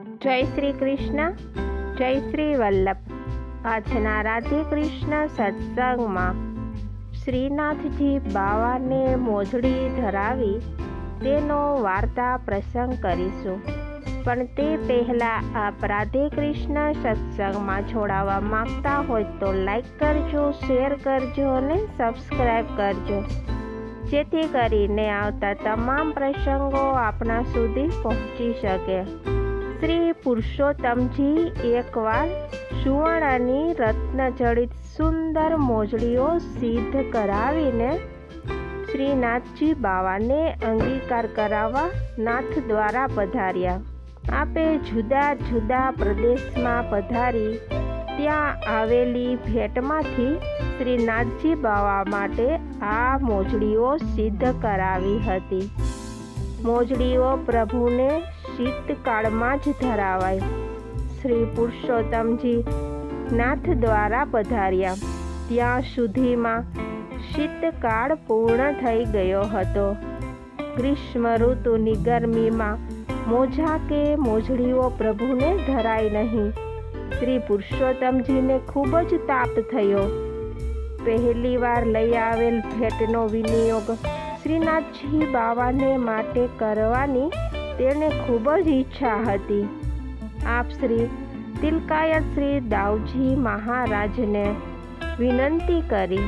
જય શ્રી કૃષ્ણ, જય શ્રી વલ્લભ। આજના રાધે કૃષ્ણ સત્સંગમાં શ્રીનાથજી બાવાને મોજડી ધરાવી તેનો વાર્તા પ્રસંગ કરીશું। પણ તે પહેલાં આપ રાધે કૃષ્ણ સત્સંગમાં જોડાવા માંગતા હોય તો લાઈક કરજો, શેર કરજો અને સબસ્ક્રાઈબ કરજો, જેથી કરીને આવતા તમામ પ્રસંગો આપણા સુધી પહોંચી શકે। શ્રી પુરુષોત્તમજી એકવાર સુવર્ણની રત્નજડિત સુંદર મોજડીઓ સિદ્ધ કરાવીને શ્રીનાથજી બાવાને અંગીકાર કરાવવા નાથ દ્વારા પધાર્યા। આપે જુદા જુદા પ્રદેશમાં પધારી ત્યાં આવેલી ભેટમાંથી શ્રીનાથજી બાવા માટે આ મોજડીઓ સિદ્ધ કરાવી હતી। મોજડીઓ પ્રભુને શીતકાળમાં જ ધરાવાય। શ્રી પુરુષોત્તમજી નાથ દ્વારા પધાર્યા ત્યાં સુધીમાં શીતકાળ પૂર્ણ થઈ ગયો હતો। ગ્રીષ્મ ઋતુની ગરમીમાં મોજા કે મોજડીઓ પ્રભુને ધરાઈ નહીં। શ્રી પુરુષોત્તમજીને ખૂબ જ તાપ થયો। પહેલી વાર લઈ આવેલ ભેટનો વિનિયોગ શ્રીનાથજી બાવાને માટે કરવાની તેને ખૂબ જ ઈચ્છા હતી। આપ શ્રી તિલકાયત શ્રી દાઉજી મહારાજને વિનંતી કરી,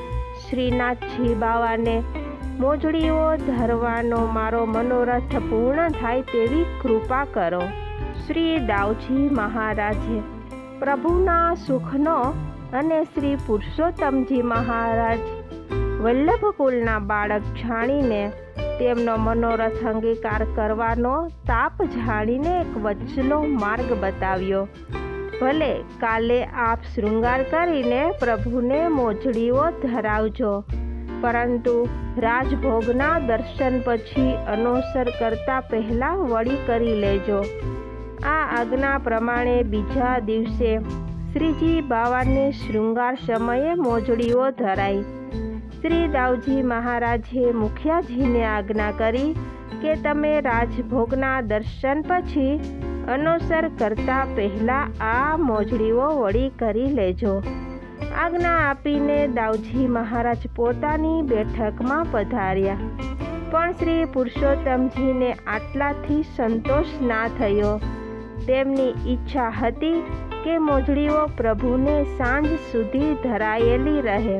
શ્રીનાથજી બાવાને મોજડીઓ ધરવાનો મારો મનોરથ પૂર્ણ થાય તેવી કૃપા કરો। શ્રી દાઉજી મહારાજે પ્રભુના સુખનો અને શ્રી પુરુષોત્તમજી મહારાજ વલ્લભકુલના બાળક જાણીને તેમનો મનોરથ અંગીકાર કરવાનો તાપ જાણીને એક વચલો માર્ગ બતાવ્યો। ભલે કાલે આપ શૃંગાર કરીને પ્રભુને મોજડીઓ ધરાવજો, પરંતુ રાજભોગના દર્શન પછી અનુસર કરતા પહેલા વળી કરી લેજો। આ આજ્ઞા પ્રમાણે બીજા દિવસે શ્રીજી બાવાને શૃંગાર સમયે મોજડીઓ ધરાઈ। શ્રી દાઉજી મહારાજે મુખિયાજીને આજ્ઞા કરી કે તમે રાજભોગના દર્શન પછી અનુસર કરતા પહેલા આ મોજડીઓ વળી કરી લેજો। આજ્ઞા આપીને દાઉજી મહારાજ પોતાની બેઠકમાં પધાર્યા। પણ શ્રી પુરુષોત્તમજીને આટલાથી સંતોષ ના થયો। તેમની ઈચ્છા હતી કે મોજડીઓ પ્રભુને સાંજ સુધી ધરાયેલી રહે।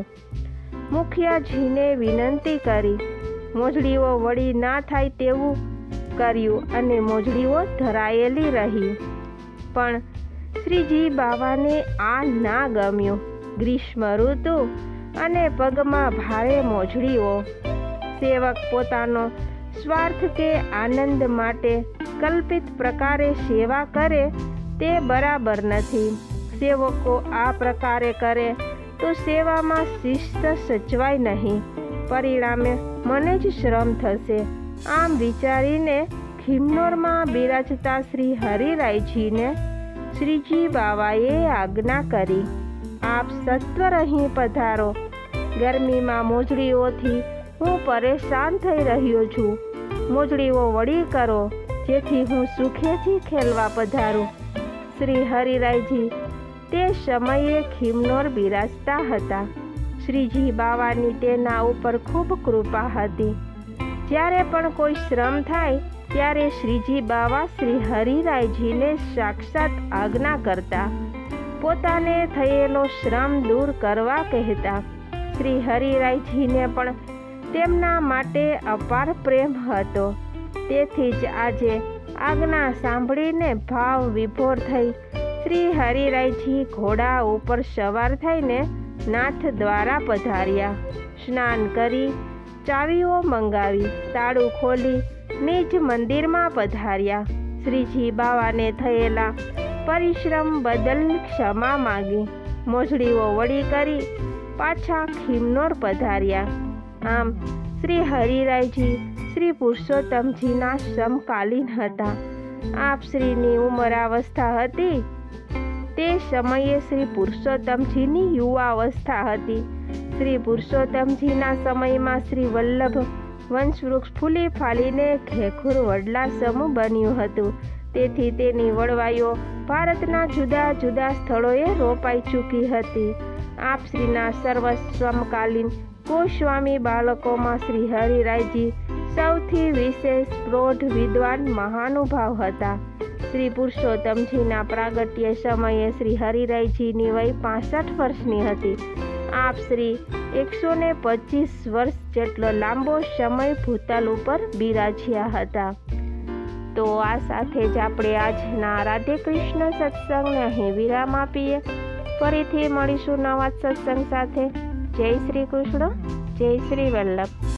મુખિયાજીને વિનંતી કરી, મોજડીઓ વળી ના થાય તેવું કર્યું અને મોજડીઓ ધરાયેલી રહી। પણ શ્રીજી બાવાને આ ના ગમ્યું। ગ્રીષ્મ ઋતુ અને પગમાં ભારે મોજડીઓ। સેવક પોતાનો સ્વાર્થ કે આનંદ માટે કલ્પિત પ્રકારે સેવા કરે તે બરાબર નથી। સેવકો આ પ્રકારે કરે તો સેવામાં શિસ્ત સચવાય નહીં, પરિણામે મને જ શ્રમ થશે। આમ વિચારીને ખિન્નોરમાં બિરાજતા શ્રી હરિરાયજીને શ્રીજી બાવાએ આજ્ઞા કરી, આપ સત્વર અહીં પધારો। ગરમીમાં મોજડીઓથી હું પરેશાન થઈ રહ્યો છું। મોજડીઓ વળી કરો, જેથી હું સુખેથી ખેલવા પધારું। શ્રી હરિરાયજી તે સમયે ખિન્નોર બિરાજતા હતા। શ્રીજી બાવાની તેના ઉપર ખૂબ કૃપા હતી। જ્યારે પણ કોઈ શ્રમ થાય ત્યારે શ્રીજી બાવા શ્રી હરિરાયજીને સાક્ષાત આજ્ઞા કરતા। પોતાને થયેલો શ્રમ દૂર કરવા કહેતા। શ્રી હરિરાયજીને પણ તેમના માટે અપાર પ્રેમ હતો। તેથી જ આજે આજ્ઞા સાંભળીને ભાવ વિભોર થઈ શ્રી હરિરાયજી ઘોડા ઉપર સવાર થઈને નાથ દ્વારા પધાર્યા। સ્નાન કરી ચાવીઓ મંગાવી તાળું ખોલી નિજ મંદિરમાં પધાર્યા। શ્રીજી બાવાને થયેલા પરિશ્રમ બદલ ક્ષમા માગી મોજડીઓ વળી કરી પાછા ખિન્નોર પધાર્યા। આમ શ્રી હરિરાયજી શ્રી પુરુષોત્તમજીના સમકાલીન હતા। આપ શ્રીની ઉંમરાવસ્થા હતી તે સમયે શ્રી પુરુષોત્તમજીની યુવાવસ્થા હતી। શ્રી પુરુષોત્તમજીના સમયમાં શ્રી વલ્લભ વંશવૃક્ષ ફૂલી ફાલીને ઘેઘૂર વડલા સમૂહ બન્યું હતું। તેથી તેની વડવાઈઓ ભારતના જુદા જુદા સ્થળોએ રોપાઈ ચૂકી હતી. આપ શ્રીના સર્વ સમકાલીન ગોસ્વામી બાળકોમાં શ્રી હરિરાયજી સૌથી વિશેષ પ્રૌઢ વિદ્વાન મહાનુભાવ હતા. શ્રી પુરુષોત્તમજીના પ્રાગટ્ય સમયે શ્રી હરિરાયજીની વય 65 વર્ષની હતી. આપ શ્રી 125 વર્ષ જેટલો લાંબો સમય ભૂતલ ઉપર બિરાજ્યા હતા. તો આ સાથે જ આપણે આજના રાધે કૃષ્ણ સત્સંગને અહીં વિરામ આપીએ. ફરીથી મળીશું નવા સત્સંગ સાથે. જય શ્રી કૃષ્ણ, જય શ્રી વલ્લભ.